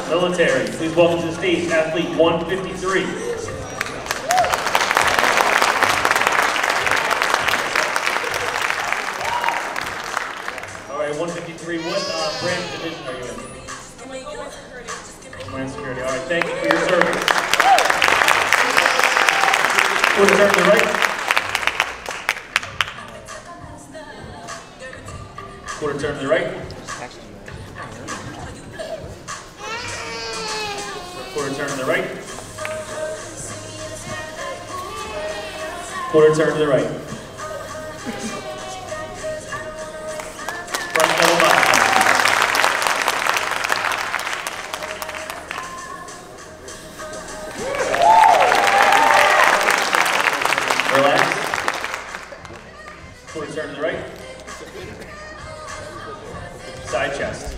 Military. Please welcome to the stage athlete 153. All right, 153. What branch division are you in? Homeland Security. All right, thank you for your service. Quarter turn to the right. Quarter turn to the right. Quarter turn to the right. Quarter turn to the right. Front double bicep. Relax. Quarter turn to the right. Side chest.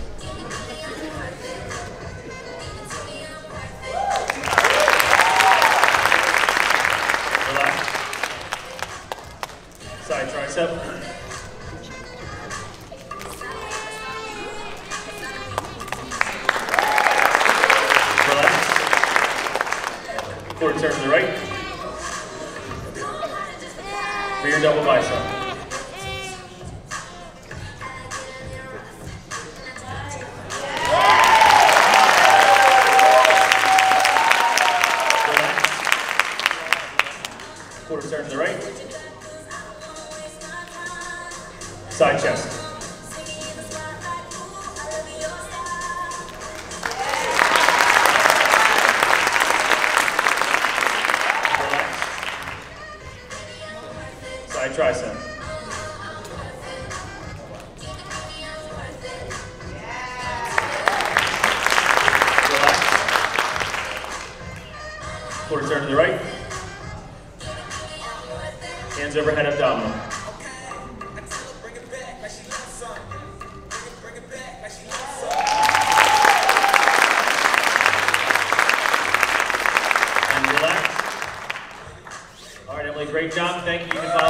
Relax. Side tricep. Relax. Quarter turn to the right. Rear double bicep. Quarter turn to the right. Side chest. Relax. Side tricep. Relax. Quarter turn to the right. Hands overhead abdominal. And relax. All right, Emily, great job. Thank you. You can follow